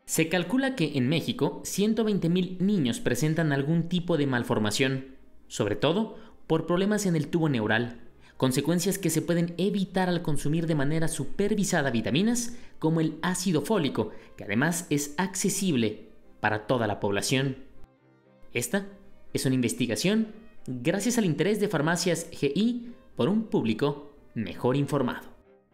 Se calcula que en México 120,000 niños presentan algún tipo de malformación, sobre todo por problemas en el tubo neural, consecuencias que se pueden evitar al consumir de manera supervisada vitaminas como el ácido fólico, que además es accesible para toda la población. Esta es una investigación gracias al interés de Farmacias GI por un público mejor informado.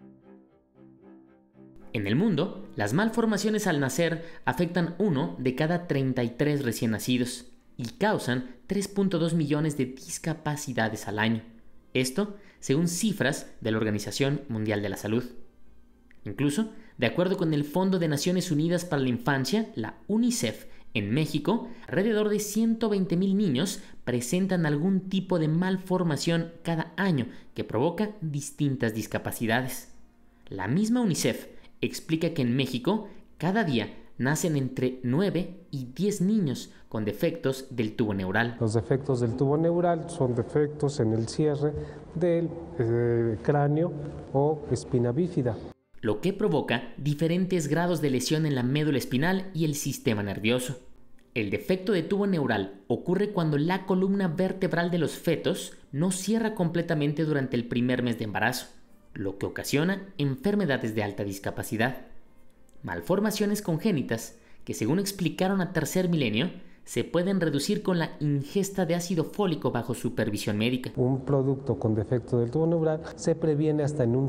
En el mundo, las malformaciones al nacer afectan 1 de cada 33 recién nacidos y causan 3.2 millones de discapacidades al año. Esto según cifras de la Organización Mundial de la Salud. Incluso, de acuerdo con el Fondo de Naciones Unidas para la Infancia, la UNICEF, en México, alrededor de 120,000 niños presentan algún tipo de malformación cada año que provoca distintas discapacidades. La misma UNICEF explica que en México cada día nacen entre 9 y 10 niños con defectos del tubo neural. Los defectos del tubo neural son defectos en el cierre del cráneo o espina bífida, lo que provoca diferentes grados de lesión en la médula espinal y el sistema nervioso. El defecto de tubo neural ocurre cuando la columna vertebral de los fetos no cierra completamente durante el primer mes de embarazo, lo que ocasiona enfermedades de alta discapacidad. Malformaciones congénitas que, según explicaron a Tercer Milenio, se pueden reducir con la ingesta de ácido fólico bajo supervisión médica. Un producto con defecto del tubo neural se previene hasta en un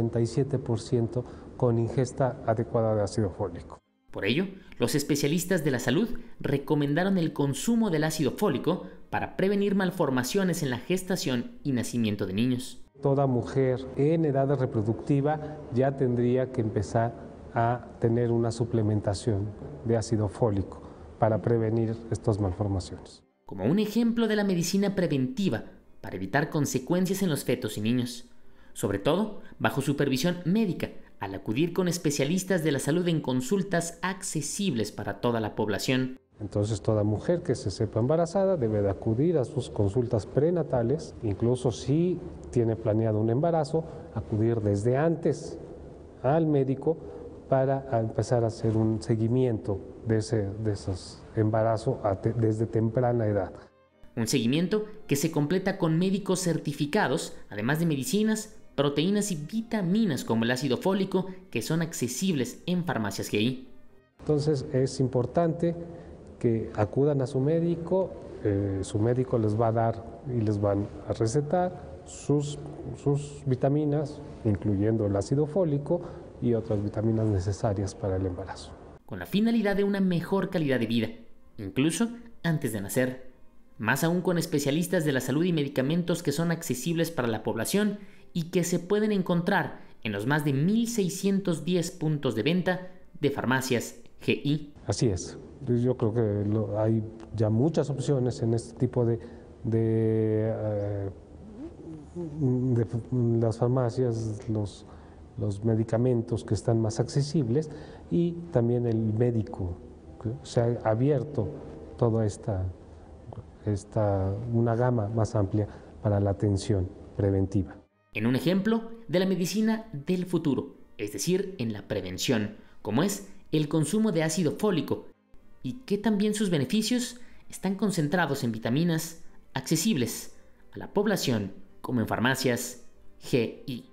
57% con ingesta adecuada de ácido fólico. Por ello, los especialistas de la salud recomendaron el consumo del ácido fólico para prevenir malformaciones en la gestación y nacimiento de niños. Toda mujer en edad reproductiva ya tendría que empezar a tener una suplementación de ácido fólico para prevenir estas malformaciones. Como un ejemplo de la medicina preventiva para evitar consecuencias en los fetos y niños, sobre todo bajo supervisión médica, al acudir con especialistas de la salud en consultas accesibles para toda la población. Entonces toda mujer que se sepa embarazada debe de acudir a sus consultas prenatales, incluso si tiene planeado un embarazo, acudir desde antes al médico para empezar a hacer un seguimiento de esos embarazos desde temprana edad. Un seguimiento que se completa con médicos certificados, además de medicinas, proteínas y vitaminas como el ácido fólico, que son accesibles en Farmacias GI. Entonces es importante que acudan a su médico les va a dar y les van a recetar sus vitaminas, incluyendo el ácido fólico y otras vitaminas necesarias para el embarazo, con la finalidad de una mejor calidad de vida, incluso antes de nacer, más aún con especialistas de la salud y medicamentos que son accesibles para la población y que se pueden encontrar en los más de 1,610 puntos de venta de Farmacias GI. Así es, yo creo que hay ya muchas opciones en este tipo de las farmacias, los medicamentos que están más accesibles y también el médico. Se ha abierto toda una gama más amplia para la atención preventiva. En un ejemplo de la medicina del futuro, es decir, en la prevención, como es el consumo de ácido fólico, y que también sus beneficios están concentrados en vitaminas accesibles a la población, como en Farmacias GI.